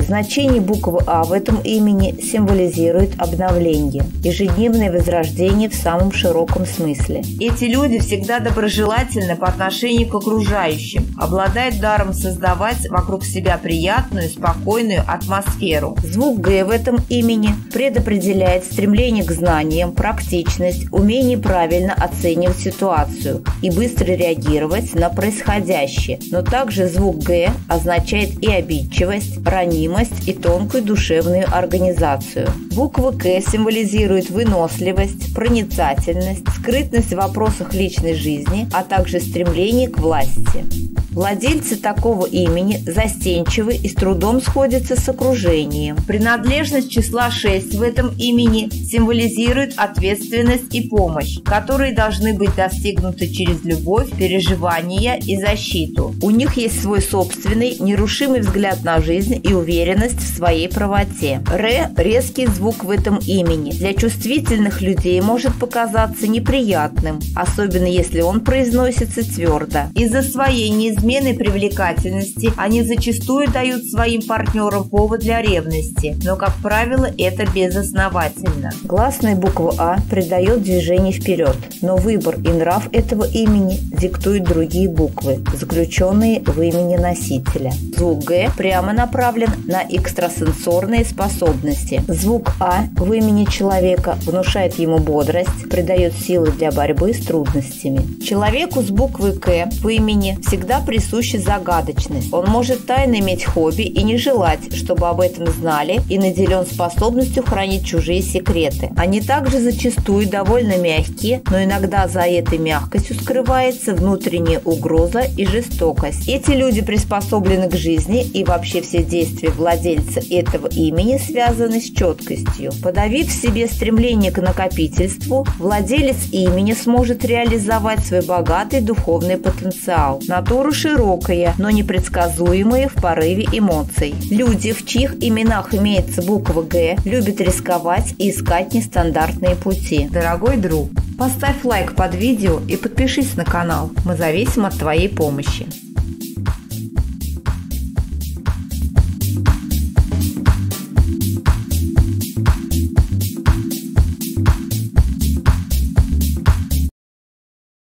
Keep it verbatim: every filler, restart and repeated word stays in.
Значение буквы А в этом имени символизирует обновление, ежедневное возрождение в самом широком смысле. Эти люди всегда доброжелательны по отношению к окружающим, обладают даром создавать вокруг себя приятную, спокойную атмосферу. Звук Г в этом имени предопределяет стремление к знаниям, практичность, умение правильно оценивать ситуацию и быстро реагировать на происходящее. Но также звук Г означает и обидчивость, ранимость и тонкую душевную организацию. Буква К символизирует выносливость, проницательность, скрытность в вопросах личной жизни, а также стремление к власти. Владельцы такого имени застенчивы и с трудом сходятся с окружением. Принадлежность числа шесть в этом имени символизирует ответственность и помощь, которые должны быть достигнуты через любовь, переживания и защиту. У них есть свой собственный, нерушимый взгляд на жизнь и уверенность в своей правоте. Р – резкий звук в этом имени. Для чувствительных людей может показаться неприятным, особенно если он произносится твердо. Из-за своей неизменной привлекательности они зачастую дают своим партнерам повод для ревности, но, как правило, это безосновательно. Гласная буква А придает движение вперед, но выбор и нрав этого имени диктуют другие буквы, заключенные в имени носителя. Звук Г прямо направлен на экстрасенсорные способности. Звук А в имени человека внушает ему бодрость, придает силы для борьбы с трудностями. Человеку с буквой К в имени всегда присуща загадочность. Он может тайно иметь хобби и не желать, чтобы об этом знали, и наделен способностью хранить чужие секреты. Они также зачастую довольно мягкие, но иногда за этой мягкостью скрывается внутренняя угроза и жестокость. Эти люди приспособлены к жизни, и вообще все действия владельца этого имени связаны с четкостью. Подавив в себе стремление к накопительству, владелец имени сможет реализовать свой богатый духовный потенциал. Натура широкая, но непредсказуемая в порыве эмоций. Люди, в чьих именах имеется буква Г, любят рисковать и искать нестандартные пути. Дорогой друг, поставь лайк под видео и подпишись на канал. Мы зависим от твоей помощи.